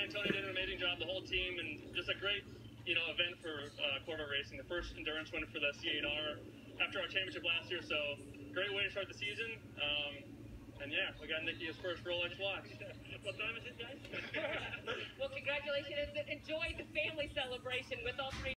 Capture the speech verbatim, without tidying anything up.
Daytona did an amazing job, the whole team, and just a great, you know, event for uh, Corvette racing. The first endurance win for the C eight R after our championship last year. So great way to start the season. Um, and yeah, we got Nikki his first Rolex watch. What time is it, guys? Well, congratulations. Enjoy the family celebration with all three.